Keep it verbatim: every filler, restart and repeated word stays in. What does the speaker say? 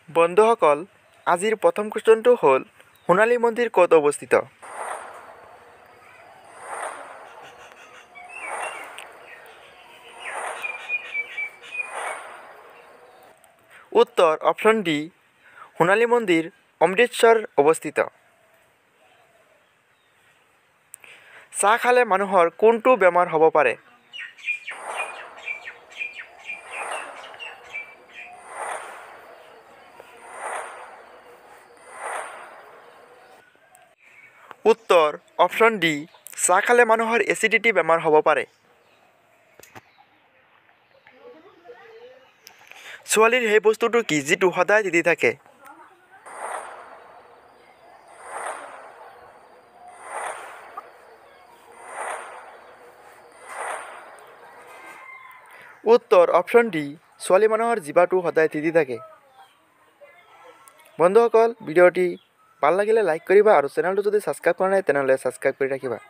বন্ধুসকল, আজিৰ প্ৰথম কুৱেশ্যনটো হ'ল সোণালী মন্দিৰ ক'ত অৱস্থিত? উত্তৰ অপশ্যন ডি, সোণালী মন্দিৰ অমৃতসৰ অৱস্থিত। চাহ খালে মানুহৰ কোনটো বেমাৰ হ'ব পাৰে? উত্তৰ অপশ্যন ডি, চাহ খালে মানুহৰ এচিডিটি বেমাৰ হ'ব পাৰে। ছোৱালীৰ সেই বস্তুটো কি যিটো সদায় তিতি থাকে? উত্তৰ অপশ্যন ডি, ছোৱালী মানুহৰ জিভাটো সদায় তিতি থাকে। বন্ধুসকল, ভিডিঅ'টি ভাল লাগিলে লাইক কৰিবা আৰু চেনেলটো যদি ছাবস্ক্ৰাইব কৰা নাই তেনেহ'লে ছাবস্ক্ৰাইব কৰি ৰাখিবা।